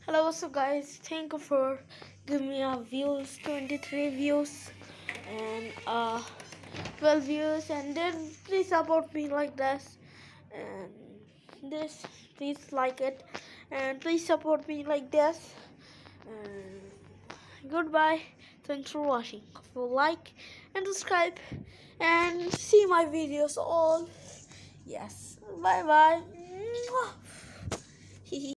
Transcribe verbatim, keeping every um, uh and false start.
Hello, what's up, guys? Thank you for giving me a views, twenty-three views, and uh, twelve views, and then please support me like this, and this, please like it, and please support me like this, and goodbye. Thanks for watching. For like and subscribe, and see my videos all. Yes, bye bye.